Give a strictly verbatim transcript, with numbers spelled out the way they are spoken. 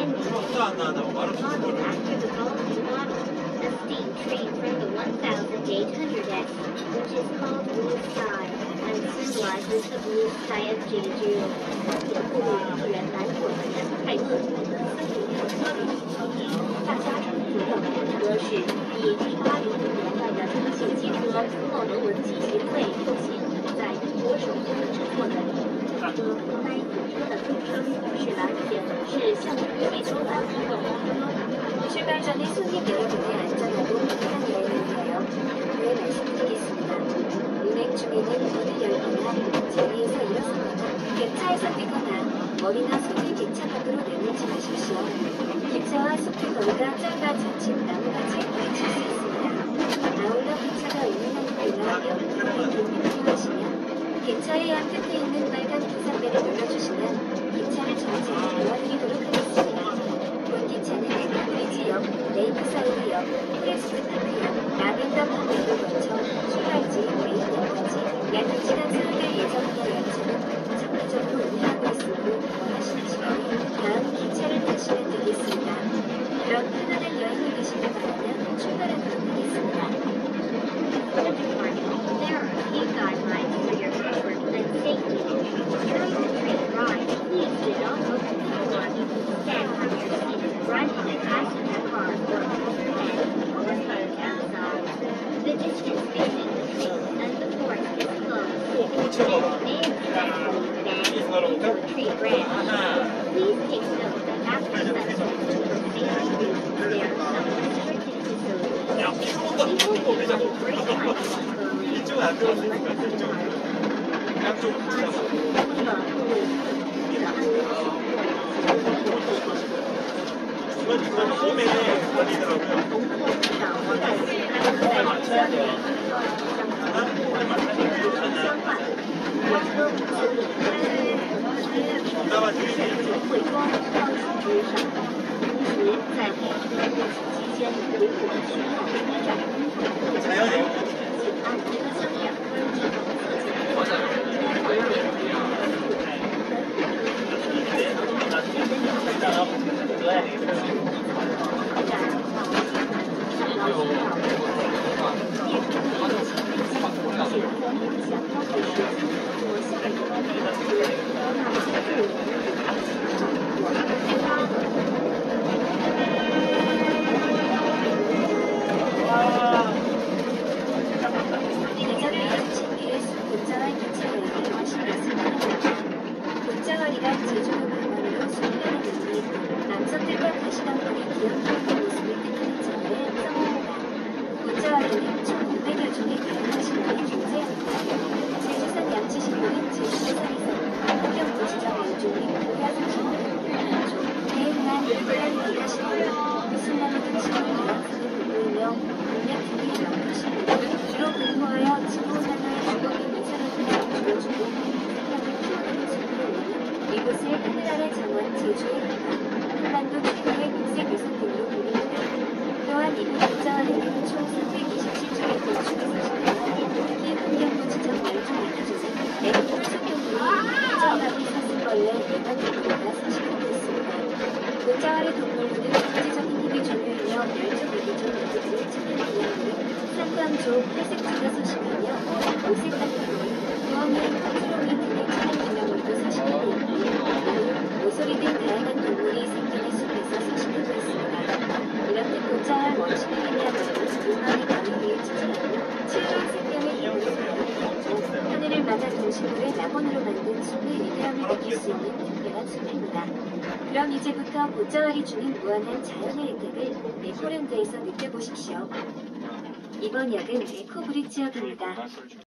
After the following model, a steam train from the one thousand eight hundred X, which is called Blue Sky, and symbolizes the blue sky of Jeju. 原来我们是泰国的大家乘坐的车是以一八零零年代的重庆汽车奥德文集协会出行，在中国首都制作的火车。该火车的名称是蓝线，是向东汽车版的火车。 출발 전에 손님 여러분의 안전하고 편한 여행을 위하여 안내 말씀드리겠습니다. 운행 중에는 문을 열거나 자리에서 일어서거나 객차에서 뛰거나 머리나 손을 객차 밖으로 내밀지 마십시오. 객차와 숲의 거리가 짧아 자칫 나무가지에 부딪힐 수 있습니다. 아울러 객차가 운행하는 때나 여러분의 도움이 필요하시면 객차의 양 끝에 있는 빨간 기사배를 눌러주시면 객차를 정지해 도와드리도록 하겠습니다. 기차는 에코브리지역, 레이크사이드역, 프레스트파크역, 라벤더파크역을 거쳐 출발지 메인역까지 약 두 시간 사이를 예정하여 열차는 정기적으로 운행하고 있으므로 원하시는 시간에 다음 기차를 타시면 되겠습니다. 그럼 편안한 여행을 되시길 바라며 출발하도록 하겠습니다. There are a few guidelines for your comfort and safety. During the train ride, please do not open the door, stand from your seat, run in a passenger car or overhead, or park outside. The distance between the train and the port is closed. It may successfully bend into a tree branch. Please take note that after sunset, safety routes, there are some restricted facilities. People who ride brake lights slowly and let them drive. 后面那个离得了이곳을 하늘아래 정원 제주의 한반도 최고의 녹색 유산 등으로 불립니다. 또한 이곳 국자원에는 총 삼백이십칠 쪽의 건축이 서식되어 특히 환경부 지정 멸종 위기조사, 냉풀 속견물이 국자원하고 사슴벌레, 일반 동물과 서식하고 있습니다. 국자원의 동물들은 국제적인 힘이 종류이며 멸종 위기종 동물들을 찾는 기념으로 삼광조, 회색지가 서식하며 오색 땅콩, 구멍이, 파트로미 등의 천연 기념물도 서식하고 있고 모서리 등 다양한 동물이 생존의 숲에서 서식하고 있습니다. 이렇게 고자할 원시를 의미하는 음악의 강을 위해 지지하며 치유한 생명의 힘을 보여주고 하늘을 맞아 동식물의 낙원으로 만든 숲의 위대함을 느낄 수 있는 특별한 숲입니다. 그럼 이제부터 고자왈이 주는 무한한 자연의 혜택을 에코랜드에서 느껴보십시오. 이번 역은 에코브릿지역입니다.